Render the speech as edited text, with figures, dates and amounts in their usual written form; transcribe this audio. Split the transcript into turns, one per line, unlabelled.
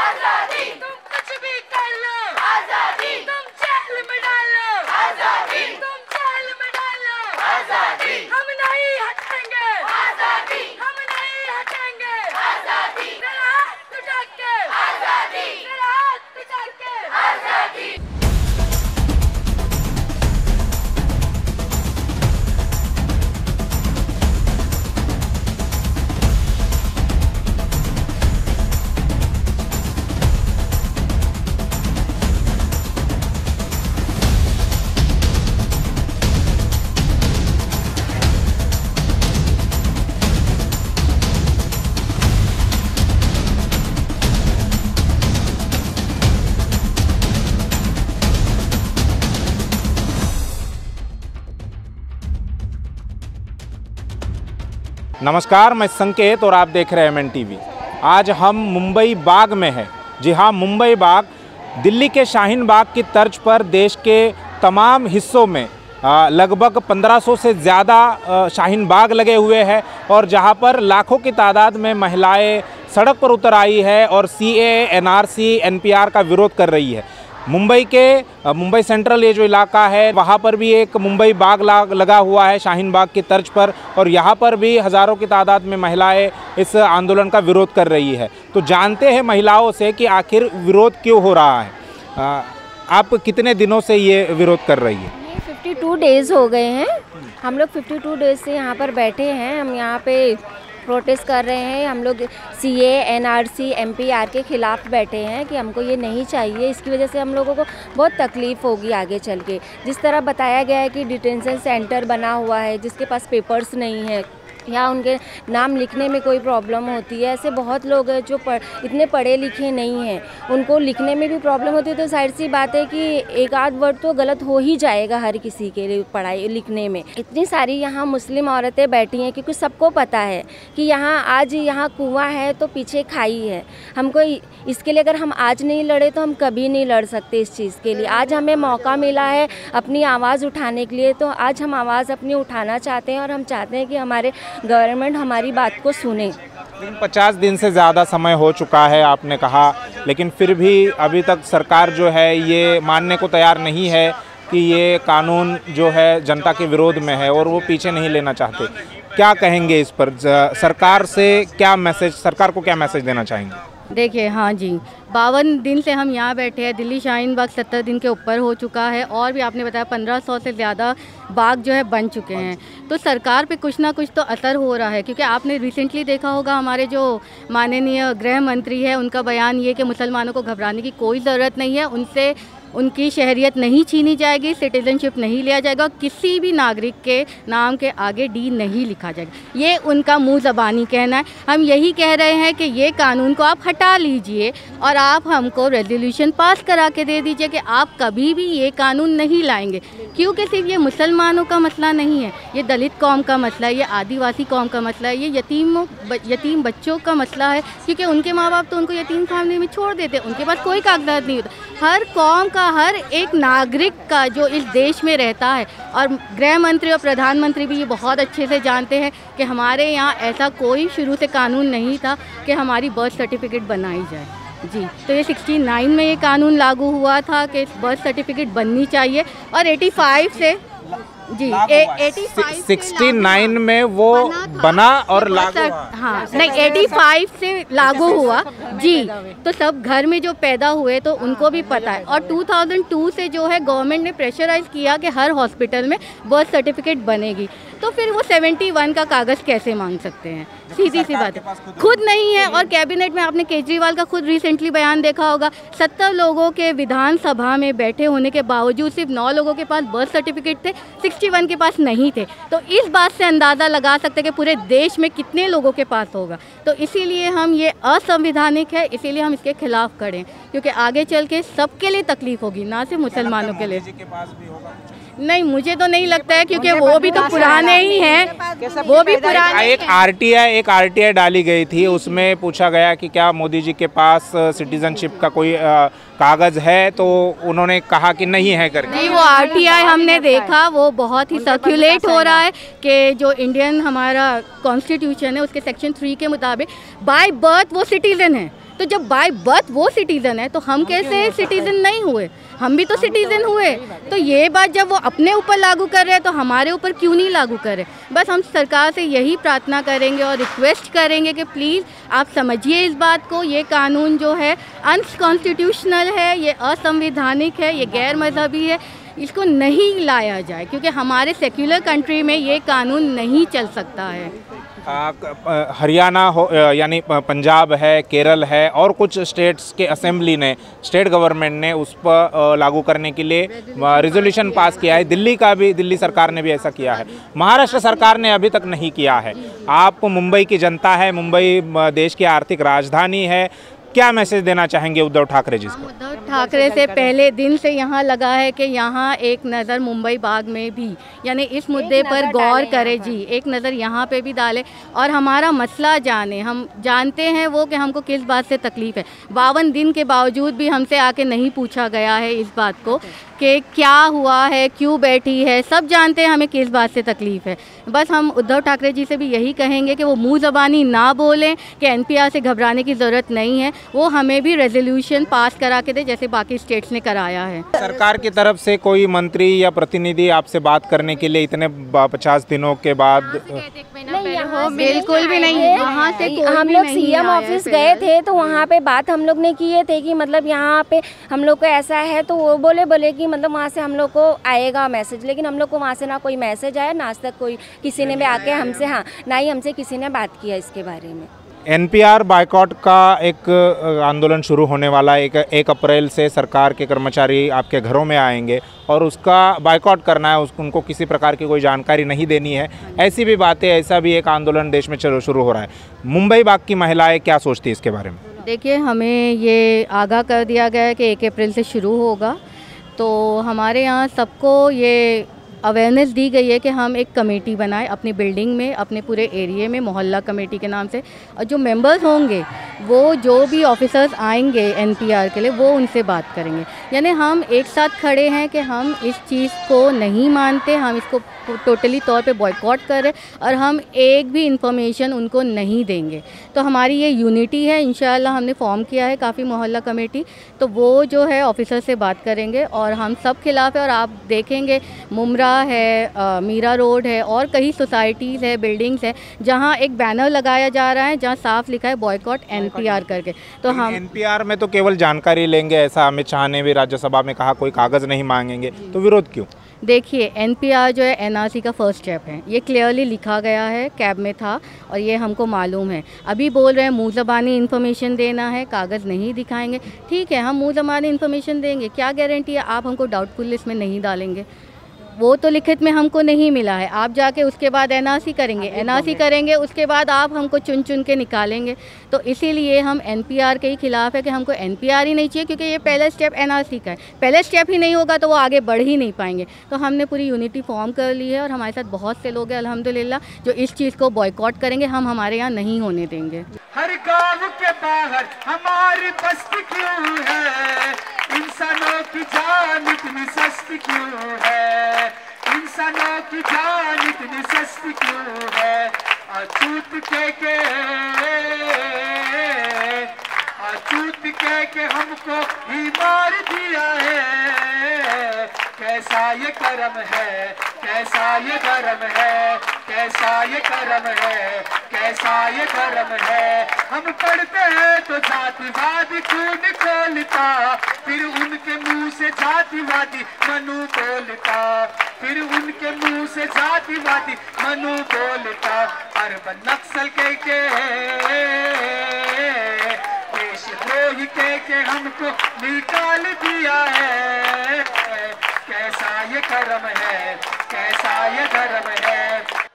आजादी, तुम कुछ भी कर लो, आजादी, तुम जेल में डालो, आजादी, तुम जेल में डालो, आजादी, हम नहीं हटेंगे, आजादी, हम नहीं हटेंगे, आजादी, मेरा हाथ उठा के, आजादी, मेरा हाथ उठा के, आजादी।
नमस्कार, मैं संकेत और आप देख रहे हैं MNTV। आज हम मुंबई बाग में हैं। जी हाँ, मुंबई बाग दिल्ली के शाहीन बाग की तर्ज पर देश के तमाम हिस्सों में लगभग 1500 से ज़्यादा शाहीन बाग लगे हुए हैं और जहाँ पर लाखों की तादाद में महिलाएं सड़क पर उतर आई है और CAA, NRC, NPR का विरोध कर रही है। मुंबई सेंट्रल ये जो इलाका है वहाँ पर भी एक मुंबई बाग लगा हुआ है शाहीन बाग की तर्ज पर और यहाँ पर भी हज़ारों की तादाद में महिलाएं इस आंदोलन का विरोध कर रही है। तो जानते हैं महिलाओं से कि आखिर विरोध क्यों हो रहा है। आप कितने दिनों से ये विरोध कर रही है?
52 डेज़ हो गए हैं। हम लोग 52 डेज़ से यहाँ पर बैठे हैं। हम यहाँ पे प्रोटेस्ट कर रहे हैं। हम लोग CAA, NRC, NPR के ख़िलाफ़ बैठे हैं कि हमको ये नहीं चाहिए। इसकी वजह से हम लोगों को बहुत तकलीफ़ होगी आगे चल के। जिस तरह बताया गया है कि डिटेंशन सेंटर बना हुआ है, जिसके पास पेपर्स नहीं है या उनके नाम लिखने में कोई प्रॉब्लम होती है, ऐसे बहुत लोग हैं जो इतने पढ़े लिखे नहीं हैं, उनको लिखने में भी प्रॉब्लम होती है। तो जाहिर सी बात है कि एक आध वर्ड तो गलत हो ही जाएगा हर किसी के लिए पढ़ाई लिखने में। इतनी सारी यहाँ मुस्लिम औरतें बैठी हैं क्योंकि सबको पता है कि यहाँ कुआं है तो पीछे खाई है। हमको इसके लिए अगर हम आज नहीं लड़े तो हम कभी नहीं लड़ सकते इस चीज़ के लिए। आज हमें मौका मिला है अपनी आवाज़ उठाने के लिए, तो आज हम आवाज़ अपनी उठाना चाहते हैं और हम चाहते हैं कि हमारे गवर्नमेंट हमारी बात को सुने।
50 दिन से ज़्यादा समय हो चुका है आपने कहा, लेकिन फिर भी अभी तक सरकार जो है ये मानने को तैयार नहीं है कि ये कानून जो है जनता के विरोध में है और वो पीछे नहीं लेना चाहते। क्या कहेंगे इस पर? सरकार को क्या मैसेज देना चाहेंगे?
देखिए, हाँ जी, 52 दिन से हम यहाँ बैठे हैं। दिल्ली शाहीन बाग 70 दिन के ऊपर हो चुका है और भी आपने बताया 1500 से ज़्यादा बाग जो है बन चुके हैं। तो सरकार पे कुछ ना कुछ तो असर हो रहा है, क्योंकि आपने रिसेंटली देखा होगा हमारे जो माननीय गृह मंत्री है उनका बयान ये कि मुसलमानों को घबराने की कोई ज़रूरत नहीं है, उनसे उनकी शहरियत नहीं छीनी जाएगी, सिटीजनशिप नहीं लिया जाएगा, किसी भी नागरिक के नाम के आगे D नहीं लिखा जाएगा। ये उनका मुंह ज़बानी कहना है। हम यही कह रहे हैं कि ये कानून को आप हटा लीजिए और आप हमको रेजोल्यूशन पास करा के दे दीजिए कि आप कभी भी ये कानून नहीं लाएंगे, क्योंकि सिर्फ ये मुसलमानों का मसला नहीं है, ये दलित कौम का मसला है, ये आदिवासी कौम का मसला है, ये यतीम बच्चों का मसला है, क्योंकि उनके माँ बाप तो उनको यतीम खाने में छोड़ देते, उनके पास कोई कागजात नहीं होता। हर कौम का, हर एक नागरिक का जो इस देश में रहता है, और गृह मंत्री और प्रधानमंत्री भी ये बहुत अच्छे से जानते हैं कि हमारे यहाँ ऐसा कोई शुरू से कानून नहीं था कि हमारी बर्थ सर्टिफिकेट बनाई जाए। जी, तो ये 69 में ये कानून लागू हुआ था कि बर्थ सर्टिफिकेट बननी चाहिए और 85 से जी
69 में वो बना और लागू हुआ।
हाँ, नहीं 85 से लागू हुआ जी। तो सब घर में जो पैदा हुए तो उनको भी पता है। और 2002 से जो है गवर्नमेंट ने प्रेशराइज किया कि हर हॉस्पिटल में बर्थ सर्टिफिकेट बनेगी। तो फिर वो 71 का कागज़ कैसे मांग सकते हैं? सीधी सी बात है, खुद नहीं है। और कैबिनेट में आपने केजरीवाल का खुद रिसेंटली बयान देखा होगा, 70 लोगों के विधानसभा में बैठे होने के बावजूद सिर्फ 9 लोगों के पास बर्थ सर्टिफिकेट थे, 61 के पास नहीं थे। तो इस बात से अंदाज़ा लगा सकते हैं कि पूरे देश में कितने लोगों के पास होगा। तो इसीलिए हम ये असंवैधानिक है, इसीलिए हम इसके खिलाफ खड़े हैं, क्योंकि आगे चल के सबके लिए तकलीफ होगी, ना सिर्फ मुसलमानों के लिए। नहीं, मुझे तो नहीं लगता है, क्योंकि वो भी तो पुराने ही हैं, वो भी पुराने।
एक आरटीआई डाली गई थी, उसमें पूछा गया कि क्या मोदी जी के पास सिटीजनशिप का कोई कागज़ है, तो उन्होंने कहा कि नहीं है करके।
जी, वो आरटीआई हमने देखा, वो बहुत ही सर्कुलेट हो रहा है कि जो इंडियन हमारा कॉन्स्टिट्यूशन है उसके सेक्शन 3 के मुताबिक बाय बर्थ वो सिटीजन है, तो जब बाय बर्थ वो सिटीज़न है तो हम कैसे सिटीज़न नहीं हुए? हम भी तो सिटीज़न हुए। तो ये बात जब वो अपने ऊपर लागू कर रहे हैं तो हमारे ऊपर क्यों नहीं लागू कर रहे? बस हम सरकार से यही प्रार्थना करेंगे और रिक्वेस्ट करेंगे कि प्लीज़ आप समझिए इस बात को। ये कानून जो है अनकॉन्स्टिट्यूशनल है, ये असंवैधानिक है, ये गैर मजहबी है, इसको नहीं लाया जाए क्योंकि हमारे सेक्युलर कंट्री में ये कानून नहीं चल सकता है।
हरियाणा हो यानी पंजाब है, केरल है और कुछ स्टेट्स के असेंबली ने, स्टेट गवर्नमेंट ने उस पर लागू करने के लिए रिजोल्यूशन पास किया है। दिल्ली सरकार ने भी ऐसा किया है। महाराष्ट्र सरकार ने अभी तक नहीं किया है। आप मुंबई की जनता है, मुंबई देश की आर्थिक राजधानी है, क्या मैसेज देना चाहेंगे उद्धव ठाकरे जी को?
उद्धव ठाकरे से पहले दिन से यहाँ लगा है कि यहाँ एक नज़र मुंबई बाग में भी, यानी इस मुद्दे पर गौर करे जी, एक नज़र यहाँ पे भी डाले और हमारा मसला जाने। हम जानते हैं वो कि हमको किस बात से तकलीफ़ है। 52 दिन के बावजूद भी हमसे आके नहीं पूछा गया है इस बात को कि क्या हुआ है, क्यों बैठी है। सब जानते हैं हमें किस बात से तकलीफ़ है। बस हम उद्धव ठाकरे जी से भी यही कहेंगे कि वो मुँह ज़बानी ना बोलें कि एनपीआर से घबराने की ज़रूरत नहीं है। वो हमें भी रेजोल्यूशन पास करा के दे जैसे बाकी स्टेट्स ने कराया है।
सरकार की तरफ से कोई मंत्री या प्रतिनिधि आपसे बात करने के लिए इतने 50 दिनों के बाद?
बिल्कुल भी नहीं है। वहाँ से
हम लोग सीएम ऑफिस गए थे तो वहाँ पे बात हम लोग ने किए थे कि मतलब यहाँ पे हम लोग को ऐसा है, तो वो बोले कि मतलब वहाँ से हम लोग को आएगा मैसेज, लेकिन हम लोग को वहाँ से ना कोई मैसेज आया, ना आज तक कोई किसी ने भी आके हमसे, हाँ, ना ही हमसे किसी ने बात किया इसके बारे में।
एनपीआर बायकॉट का एक आंदोलन शुरू होने वाला है। 1 अप्रैल से सरकार के कर्मचारी आपके घरों में आएंगे और उसका बायकॉट करना है, उनको किसी प्रकार की कोई जानकारी नहीं देनी है, ऐसी भी बातें, ऐसा भी एक आंदोलन देश में शुरू हो रहा है। मुंबई बाग की महिलाएं क्या सोचती है इसके बारे में?
देखिए, हमें ये आगाह कर दिया गया है कि 1 अप्रैल से शुरू होगा, तो हमारे यहाँ सबको ये अवेयरनेस दी गई है कि हम एक कमेटी बनाएं अपनी बिल्डिंग में, अपने पूरे एरिया में, मोहल्ला कमेटी के नाम से, और जो मेंबर्स होंगे वो जो भी ऑफिसर्स आएंगे एनपीआर के लिए वो उनसे बात करेंगे। यानी हम एक साथ खड़े हैं कि हम इस चीज़ को नहीं मानते, हम इसको टोटली तौर पे बॉयकॉट कर रहे और हम एक भी इंफॉर्मेशन उनको नहीं देंगे। तो हमारी ये यूनिटी है। इंशाल्लाह हमने फॉर्म किया है काफ़ी मोहल्ला कमेटी, तो वो जो है ऑफिसर से बात करेंगे और हम सब खिलाफ है। और आप देखेंगे मुमरा है, मीरा रोड है और कई सोसाइटीज़ है, बिल्डिंग्स है जहाँ एक बैनर लगाया जा रहा है जहाँ साफ लिखा है बॉयकॉट एनपीआर करके। तो हम
एनपीआर में तो केवल जानकारी लेंगे, ऐसा अमित शाह ने भी राज्यसभा में कहा, कोई कागज़ नहीं मांगेंगे, तो विरोध क्यों?
देखिए, एनपीआर जो है एनआरसी का फर्स्ट स्टेप है, ये क्लियरली लिखा गया है, कैब में था और ये हमको मालूम है। अभी बोल रहे हैं मुँह ज़बानी इन्फॉर्मेशन देना है, कागज़ नहीं दिखाएंगे। ठीक है, हम मुँह ज़बानी इन्फॉर्मेशन देंगे, क्या गारंटी है आप हमको डाउटफुल लिस्ट में नहीं डालेंगे? वो तो लिखित में हमको नहीं मिला है। आप जाके उसके बाद एनआरसी करेंगे, उसके बाद आप हमको चुन चुन के निकालेंगे। तो इसीलिए हम एनपीआर के ही खिलाफ है कि हमको एनपीआर ही नहीं चाहिए, क्योंकि ये पहला स्टेप एनआरसी का है। पहला स्टेप ही नहीं होगा तो वो आगे बढ़ ही नहीं पाएंगे। तो हमने पूरी यूनिटी फॉर्म कर ली है और हमारे साथ बहुत से लोग हैं अल्हम्दुलिल्लाह जो इस चीज़ को बॉयकॉट करेंगे। हम हमारे यहाँ नहीं होने देंगे।
हर गाँव के बाहर हमारी बस्ती क्यों है, इंसानों की जान इतनी सस्ती क्यों है, इंसानों की जान इतनी सस्ती क्यों है। अछूत के हमको ही मार दिया है। कैसा ये करम है, कैसा ये करम है, कैसा ये करम है, कैसा ये करम है। हम पढ़ते हैं तो जातिवादी खून खोलता, फिर उनके मुंह से जातिवादी मनु बोलता, फिर उनके मुंह से जातिवादी मनु बोलता। अरबन नक्सल के देशद्रोही के हमको निकाल दिया है। कैसा ये करम है, कैसा ये धर्म है।